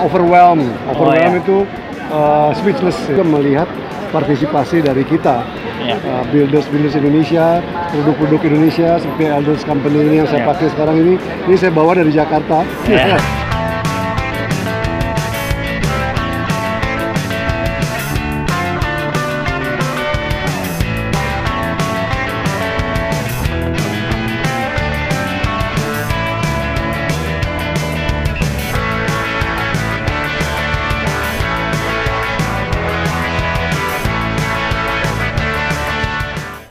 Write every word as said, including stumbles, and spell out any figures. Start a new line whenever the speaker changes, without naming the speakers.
overwhelmed. Overwhelmed
Oh, iya.
itu uh, speechless ya, melihat partisipasi dari kita.
Iya.
Uh, builders-builders Indonesia, produk-produk Indonesia seperti Elders Company ini yang saya
Iya.
pakai sekarang ini, ini saya bawa dari Jakarta.
Iya.